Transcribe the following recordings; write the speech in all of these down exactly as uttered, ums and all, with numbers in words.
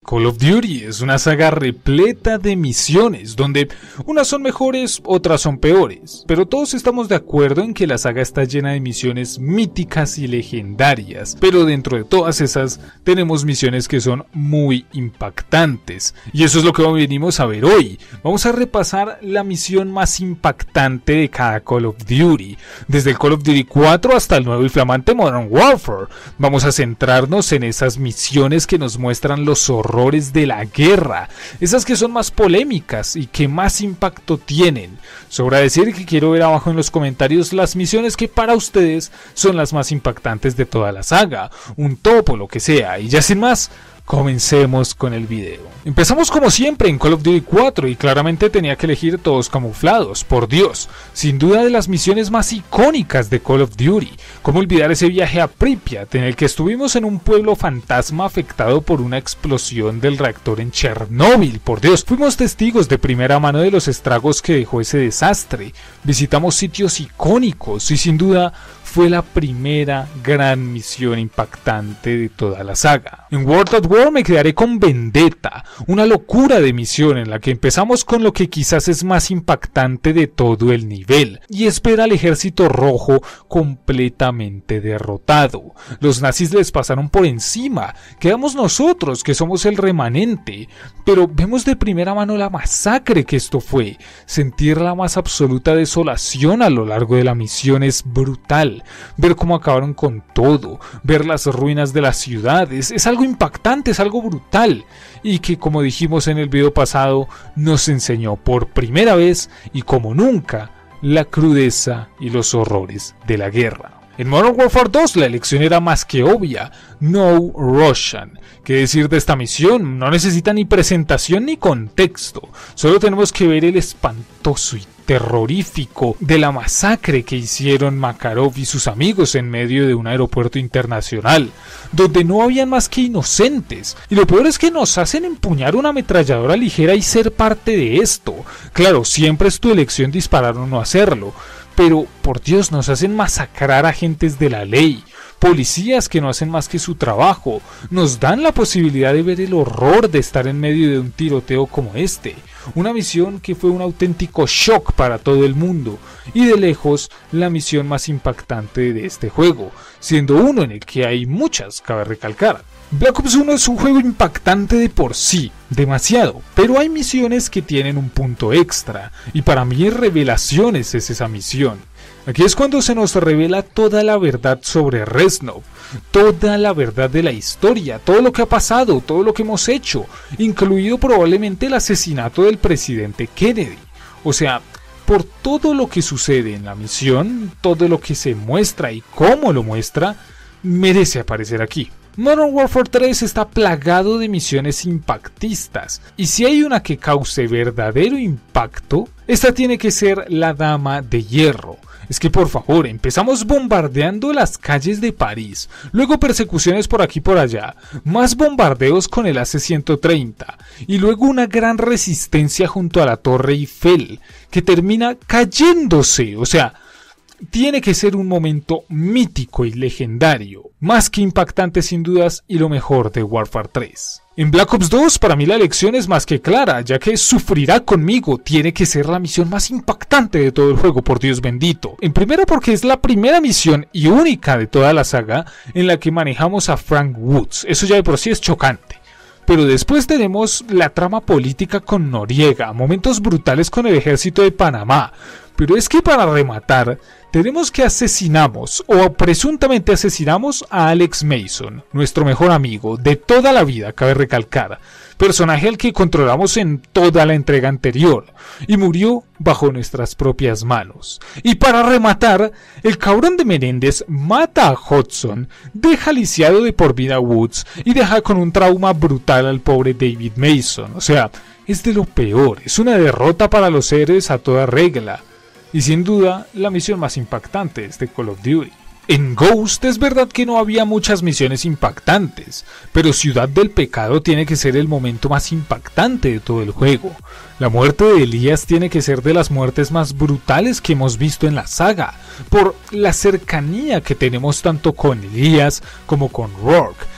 Call of Duty es una saga repleta de misiones, donde unas son mejores, otras son peores, pero todos estamos de acuerdo en que la saga está llena de misiones míticas y legendarias, pero dentro de todas esas tenemos misiones que son muy impactantes, y eso es lo que venimos a ver hoy. Vamos a repasar la misión más impactante de cada Call of Duty, desde el Call of Duty cuatro hasta el nuevo y flamante Modern Warfare. Vamos a centrarnos en esas misiones que nos muestran los horrores de la guerra, esas que son más polémicas y que más impacto tienen. Sobra decir que quiero ver abajo en los comentarios las misiones que para ustedes son las más impactantes de toda la saga, un top o lo que sea, y ya sin más, comencemos con el video. Empezamos como siempre en Call of Duty cuatro y claramente tenía que elegir todos camuflados, por Dios, sin duda de las misiones más icónicas de Call of Duty. ¿Cómo olvidar ese viaje a Pripyat en el que estuvimos en un pueblo fantasma afectado por una explosión del reactor en Chernóbil? Por Dios, fuimos testigos de primera mano de los estragos que dejó ese desastre, visitamos sitios icónicos y sin duda fue la primera gran misión impactante de toda la saga. En World at War me quedaré con Vendetta, una locura de misión en la que empezamos con lo que quizás es más impactante de todo el nivel, y es ver al ejército rojo completamente derrotado. Los nazis les pasaron por encima, quedamos nosotros que somos el remanente, pero vemos de primera mano la masacre que esto fue. Sentir la más absoluta desolación a lo largo de la misión es brutal. Ver cómo acabaron con todo, ver las ruinas de las ciudades, es algo impactante, es algo brutal, y que, como dijimos en el video pasado, nos enseñó por primera vez y como nunca la crudeza y los horrores de la guerra. En Modern Warfare dos la elección era más que obvia, No Russian. ¿Qué decir de esta misión? No necesita ni presentación ni contexto, solo tenemos que ver el espantoso y terrorífico de la masacre que hicieron Makarov y sus amigos en medio de un aeropuerto internacional, donde no habían más que inocentes, y lo peor es que nos hacen empuñar una ametralladora ligera y ser parte de esto. Claro, siempre es tu elección disparar o no hacerlo, pero por Dios, nos hacen masacrar agentes de la ley, policías que no hacen más que su trabajo, nos dan la posibilidad de ver el horror de estar en medio de un tiroteo como este, una misión que fue un auténtico shock para todo el mundo, y de lejos la misión más impactante de este juego, siendo uno en el que hay muchas, cabe recalcar. Black Ops uno es un juego impactante de por sí, demasiado, pero hay misiones que tienen un punto extra, y para mí Revelaciones es esa misión. Aquí es cuando se nos revela toda la verdad sobre Reznov, toda la verdad de la historia, todo lo que ha pasado, todo lo que hemos hecho, incluido probablemente el asesinato del presidente Kennedy. O sea, por todo lo que sucede en la misión, todo lo que se muestra y cómo lo muestra, merece aparecer aquí. Modern Warfare tres está plagado de misiones impactistas, y si hay una que cause verdadero impacto, esta tiene que ser la Dama de Hierro. Es que por favor, empezamos bombardeando las calles de París, luego persecuciones por aquí y por allá, más bombardeos con el A C ciento treinta, y luego una gran resistencia junto a la Torre Eiffel, que termina cayéndose, o sea, tiene que ser un momento mítico y legendario, más que impactante sin dudas y lo mejor de Warfare tres. En Black Ops dos para mí la elección es más que clara, ya que Sufrirá conmigo tiene que ser la misión más impactante de todo el juego, por Dios bendito. En primero porque es la primera misión y única de toda la saga en la que manejamos a Frank Woods, eso ya de por sí es chocante. Pero después tenemos la trama política con Noriega, momentos brutales con el ejército de Panamá. Pero es que para rematar, tenemos que asesinamos, o presuntamente asesinamos a Alex Mason, nuestro mejor amigo de toda la vida, cabe recalcar, personaje al que controlamos en toda la entrega anterior, y murió bajo nuestras propias manos. Y para rematar, el cabrón de Menéndez mata a Hudson, deja lisiado de por vida a Woods, y deja con un trauma brutal al pobre David Mason, o sea, es de lo peor, es una derrota para los héroes a toda regla. Y sin duda, la misión más impactante es de Call of Duty. En Ghost es verdad que no había muchas misiones impactantes, pero Ciudad del Pecado tiene que ser el momento más impactante de todo el juego. La muerte de Elías tiene que ser de las muertes más brutales que hemos visto en la saga, por la cercanía que tenemos tanto con Elías como con Rourke.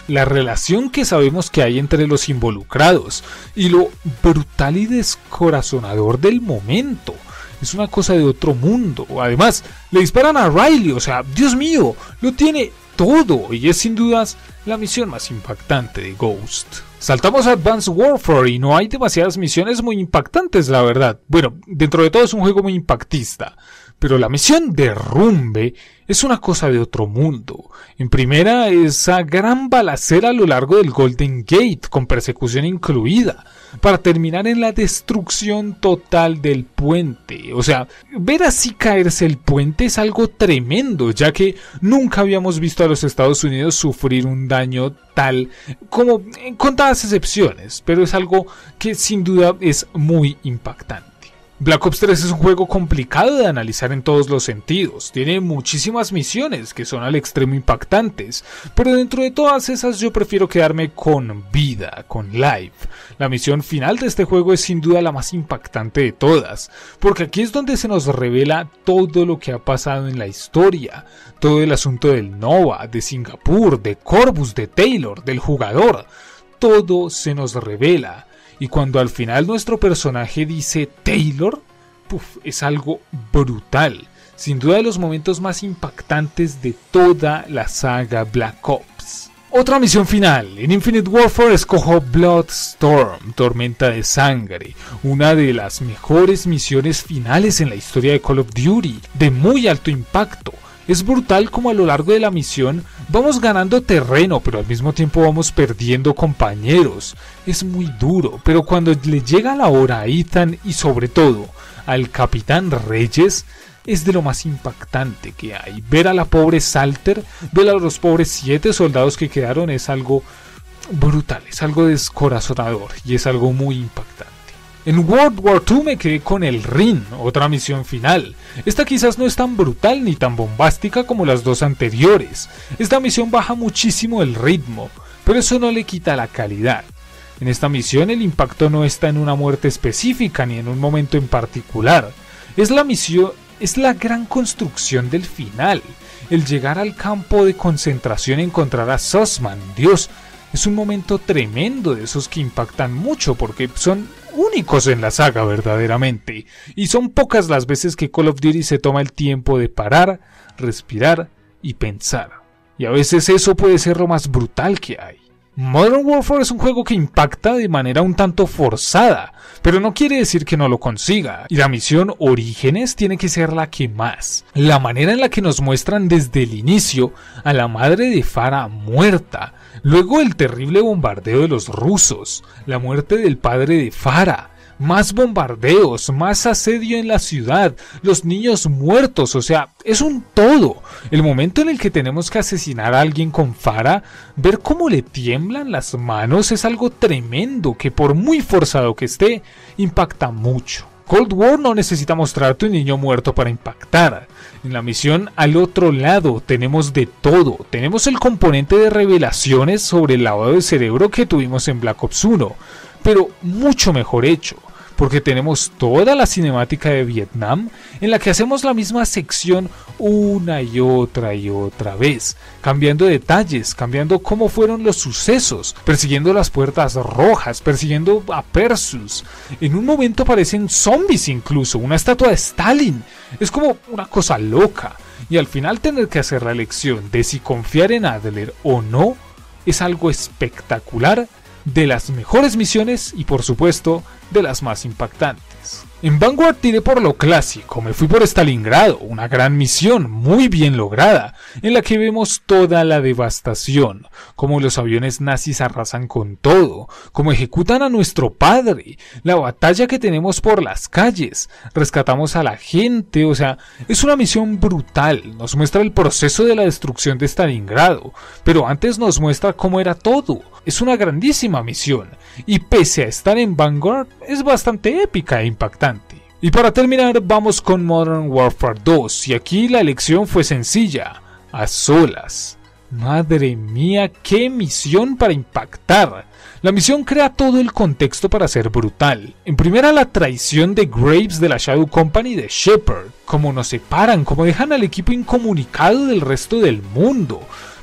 la relación que sabemos que hay entre los involucrados y lo brutal y descorazonador del momento. Es una cosa de otro mundo. Además, le disparan a Riley, o sea, Dios mío, lo tiene todo y es sin dudas la misión más impactante de Ghost. Saltamos a Advanced Warfare y no hay demasiadas misiones muy impactantes, la verdad. Bueno, dentro de todo es un juego muy impactista, pero la misión Derrumbe es una cosa de otro mundo. En primera, esa gran balacera a lo largo del Golden Gate, con persecución incluida, para terminar en la destrucción total del puente. O sea, ver así caerse el puente es algo tremendo, ya que nunca habíamos visto a los Estados Unidos sufrir un daño tal, como en contadas excepciones, pero es algo que sin duda es muy impactante. Black Ops tres es un juego complicado de analizar en todos los sentidos, tiene muchísimas misiones que son al extremo impactantes, pero dentro de todas esas yo prefiero quedarme con Vida, con Live. La misión final de este juego es sin duda la más impactante de todas, porque aquí es donde se nos revela todo lo que ha pasado en la historia, todo el asunto del Nova, de Singapur, de Corvus, de Taylor, del jugador, todo se nos revela. Y cuando al final nuestro personaje dice Taylor, puff, es algo brutal. Sin duda de los momentos más impactantes de toda la saga Black Ops. Otra misión final. En Infinite Warfare escojo Bloodstorm, Tormenta de Sangre. Una de las mejores misiones finales en la historia de Call of Duty. De muy alto impacto. Es brutal como a lo largo de la misión vamos ganando terreno, pero al mismo tiempo vamos perdiendo compañeros. Es muy duro, pero cuando le llega la hora a Ethan y sobre todo al Capitán Reyes, es de lo más impactante que hay. Ver a la pobre Salter, ver a los pobres siete soldados que quedaron es algo brutal, es algo descorazonador y es algo muy impactante. En World War dos me quedé con el R I N, otra misión final. Esta quizás no es tan brutal ni tan bombástica como las dos anteriores. Esta misión baja muchísimo el ritmo, pero eso no le quita la calidad. En esta misión el impacto no está en una muerte específica ni en un momento en particular. Es la misión, es la gran construcción del final. El llegar al campo de concentración y encontrar a Sussman, Dios, es un momento tremendo de esos que impactan mucho porque son únicos en la saga verdaderamente, y son pocas las veces que Call of Duty se toma el tiempo de parar, respirar y pensar, y a veces eso puede ser lo más brutal que hay. Modern Warfare es un juego que impacta de manera un tanto forzada, pero no quiere decir que no lo consiga, y la misión Orígenes tiene que ser la que más. La manera en la que nos muestran desde el inicio a la madre de Farah muerta, luego el terrible bombardeo de los rusos, la muerte del padre de Farah, más bombardeos, más asedio en la ciudad, los niños muertos, o sea, es un todo. El momento en el que tenemos que asesinar a alguien con Farah, ver cómo le tiemblan las manos es algo tremendo que por muy forzado que esté, impacta mucho. Cold War no necesita mostrarte un niño muerto para impactar. En la misión al otro lado tenemos de todo. Tenemos el componente de revelaciones sobre el lavado de cerebro que tuvimos en Black Ops uno, pero mucho mejor hecho, porque tenemos toda la cinemática de Vietnam en la que hacemos la misma sección una y otra y otra vez, cambiando detalles, cambiando cómo fueron los sucesos, persiguiendo las puertas rojas, persiguiendo a Perseus. En un momento aparecen zombies incluso, una estatua de Stalin. Es como una cosa loca, y al final tener que hacer la elección de si confiar en Adler o no es algo espectacular, de las mejores misiones y por supuesto de las más impactantes. En Vanguard tiré por lo clásico, me fui por Stalingrado, una gran misión muy bien lograda, en la que vemos toda la devastación, cómo los aviones nazis arrasan con todo, cómo ejecutan a nuestro padre, la batalla que tenemos por las calles, rescatamos a la gente, o sea, es una misión brutal, nos muestra el proceso de la destrucción de Stalingrado, pero antes nos muestra cómo era todo. Es una grandísima misión, y pese a estar en Vanguard, es bastante épica e impactante. Y para terminar, vamos con Modern Warfare dos, y aquí la elección fue sencilla, a solas. Madre mía, qué misión para impactar. La misión crea todo el contexto para ser brutal. En primera, la traición de Graves de la Shadow Company de Shepard, cómo nos separan, cómo dejan al equipo incomunicado del resto del mundo.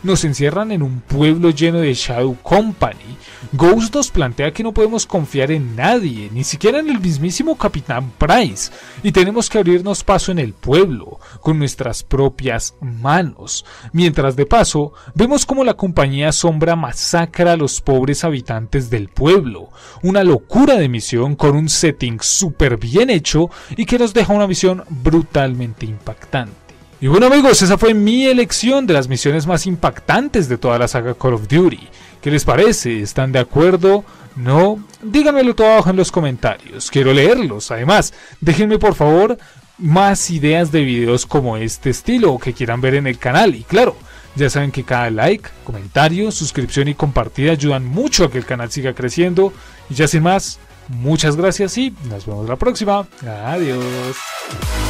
nos encierran en un pueblo lleno de Shadow Company. Ghost nos plantea que no podemos confiar en nadie, ni siquiera en el mismísimo Capitán Price, y tenemos que abrirnos paso en el pueblo, con nuestras propias manos, mientras de paso vemos como la compañía Sombra masacra a los pobres habitantes del pueblo. Una locura de misión con un setting súper bien hecho y que nos deja una misión brutalmente impactante. Y bueno amigos, esa fue mi elección de las misiones más impactantes de toda la saga Call of Duty. ¿Qué les parece? ¿Están de acuerdo? ¿No? Díganmelo todo abajo en los comentarios, quiero leerlos. Además, déjenme por favor más ideas de videos como este estilo que quieran ver en el canal. Y claro, ya saben que cada like, comentario, suscripción y compartida ayudan mucho a que el canal siga creciendo. Y ya sin más, muchas gracias y nos vemos la próxima. Adiós.